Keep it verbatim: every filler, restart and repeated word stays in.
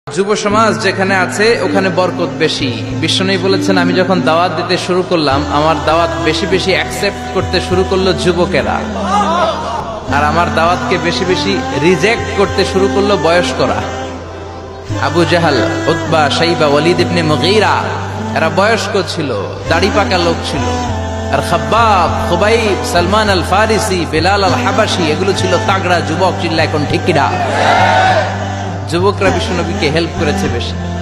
যুব সমাজ যেখানে আছে ওখানে বরকত বেশি। বিশ্বনবী বলেছেন, আমি যখন দাওয়াত দিতে শুরু করলাম, আমার দাওয়াত বেশি বেশি অ্যাকসেপ্ট করতে শুরু করলো যুবকেরা, আর আমার দাওয়াতকে বেশি বেশি রিজেক্ট করতে শুরু করলো বয়স্করা। আবু জাহাল, উতবা, শাইবা, ওয়ালিদ ইবনে মুগীরা এরা বয়স্ক ছিল, দাড়ি পাকা লোক ছিল। আর খাব্বাব, খুবাইব, সালমান আল ফারিসি, বেলাল আল হাবাসি এগুলো ছিল তাগড়া যুবক। চিল্লা এখন ঠিক কিনা? যুবকরা বিশ্বনবীকে হেল্প করেছে বেশি।